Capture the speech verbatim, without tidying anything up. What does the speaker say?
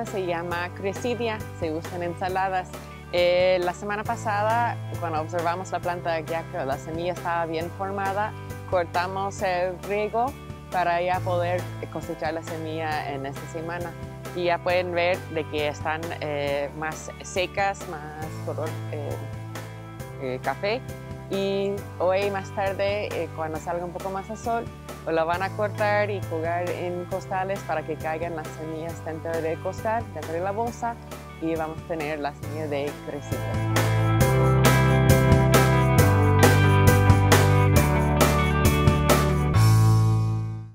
planta se llama Cressidia, se usa en ensaladas. Eh, la semana pasada, cuando observamos la planta, ya que la semilla estaba bien formada, cortamos el riego para ya poder cosechar la semilla en esta semana. Y ya pueden ver de que están eh, más secas, más color eh, eh, café. Y hoy más tarde, eh, cuando salga un poco más el sol, pues lo van a cortar y colgar en costales para que caigan las semillas dentro del costal, dentro de la bolsa, y vamos a tener la semilla de Cressidia.